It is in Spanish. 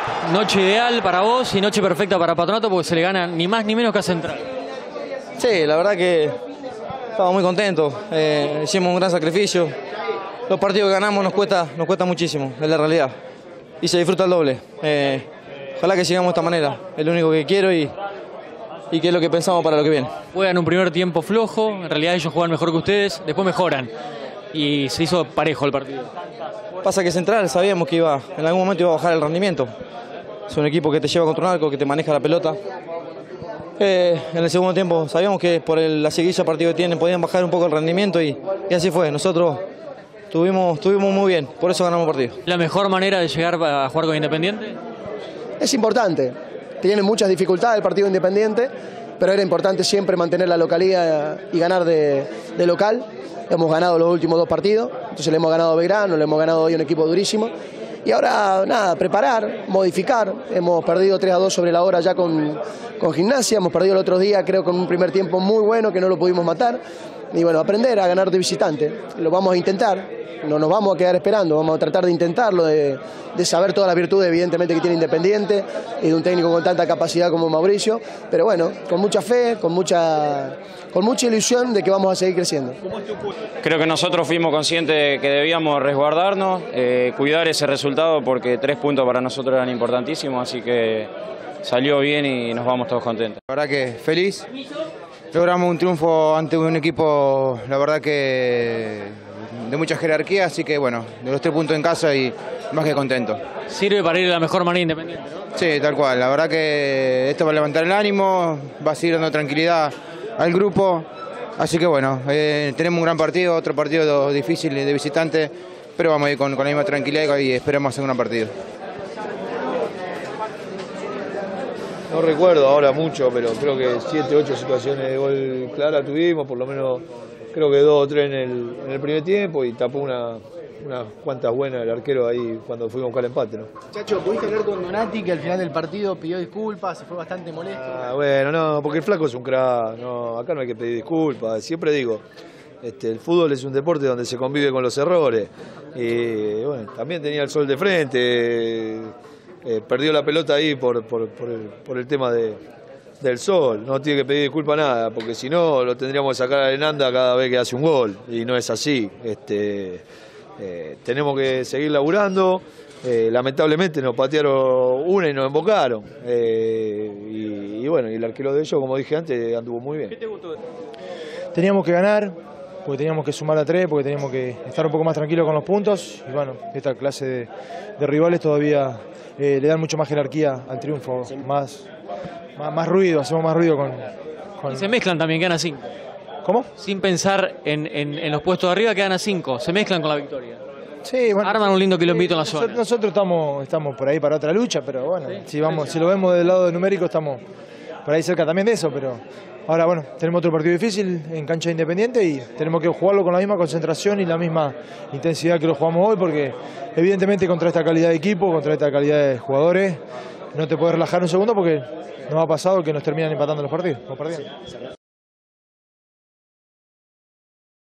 Noche ideal para vos y noche perfecta para Patronato porque se le gana ni más ni menos que a Central. Sí, la verdad que estamos muy contentos. Hicimos un gran sacrificio. Los partidos que ganamos nos cuesta muchísimo, es la realidad. Y se disfruta el doble. Ojalá que sigamos de esta manera. Es lo único que quiero y que es lo que pensamos para lo que viene. Juegan un primer tiempo flojo, en realidad ellos juegan mejor que ustedes, después mejoran. Y se hizo parejo el partido. Pasa que Central sabíamos que en algún momento iba a bajar el rendimiento. Es un equipo que te lleva contra un arco, que te maneja la pelota. En el segundo tiempo sabíamos que por la seguidilla de partido que tienen podían bajar un poco el rendimiento y así fue. Nosotros estuvimos muy bien, por eso ganamos el partido. ¿La mejor manera de llegar a jugar con Independiente? Es importante. Tiene muchas dificultades el partido Independiente, pero era importante siempre mantener la localidad y ganar de local. Hemos ganado los últimos 2 partidos, entonces le hemos ganado a Belgrano, le hemos ganado hoy a un equipo durísimo. Y ahora, nada, preparar, modificar. Hemos perdido 3-2 sobre la hora ya con Gimnasia. Hemos perdido el otro día, creo, con un primer tiempo muy bueno que no lo pudimos matar. Y bueno, aprender a ganar de visitante. Lo vamos a intentar. No nos vamos a quedar esperando. Vamos a tratar de intentarlo, de saber todas las virtudes, evidentemente, que tiene Independiente y de un técnico con tanta capacidad como Mauricio. Pero bueno, con mucha fe, con mucha ilusión de que vamos a seguir creciendo. Creo que nosotros fuimos conscientes de que debíamos resguardarnos, cuidar ese resultado porque 3 puntos para nosotros eran importantísimos, así que salió bien y nos vamos todos contentos. La verdad que feliz, logramos un triunfo ante un equipo, la verdad que de mucha jerarquía, así que bueno, de los 3 puntos en casa y más que contento. Sirve para ir de la mejor manera Independiente, ¿no? Sí, tal cual, la verdad que esto va a levantar el ánimo, va a seguir dando tranquilidad al grupo, así que bueno, tenemos un gran partido, otro partido difícil de visitante, pero vamos a ir con la misma tranquilidad y esperamos hacer un gran partido. No recuerdo ahora mucho, pero creo que 7, 8 situaciones de gol clara tuvimos, por lo menos creo que 2 o 3 en el primer tiempo y tapó unas cuantas buenas el arquero ahí cuando fuimos a buscar el empate, ¿no? Chacho, ¿pudiste hablar con Donati que al final del partido pidió disculpas, se fue bastante molesto? Bueno, no, porque el flaco es un crack, no, acá no hay que pedir disculpas, siempre digo, el fútbol es un deporte donde se convive con los errores y bueno, también tenía el sol de frente, perdió la pelota ahí por el tema del sol, no tiene que pedir disculpas nada, porque si no lo tendríamos que sacar a Enanda cada vez que hace un gol y no es así. Tenemos que seguir laburando, lamentablemente nos patearon una y nos embocaron y bueno, y el arquero de ellos, como dije antes, anduvo muy bien. ¿Qué te gustó? Teníamos que ganar, porque teníamos que sumar a 3, porque teníamos que estar un poco más tranquilos con los puntos y bueno, esta clase de rivales todavía le dan mucho más jerarquía al triunfo, más ruido, hacemos más ruido con... Y se mezclan también, quedan a 5. ¿Cómo? Sin pensar en los puestos de arriba, quedan a 5. Se mezclan con la victoria. Sí, bueno, arman un lindo quilombito en la zona. Nosotros estamos por ahí para otra lucha, pero bueno, si lo vemos del lado numérico, estamos por ahí cerca también de eso, pero ahora bueno, tenemos otro partido difícil en cancha de Independiente y tenemos que jugarlo con la misma concentración y la misma intensidad que lo jugamos hoy, porque evidentemente contra esta calidad de equipo, contra esta calidad de jugadores, no te puedes relajar un segundo porque nos ha pasado que nos terminan empatando los partidos.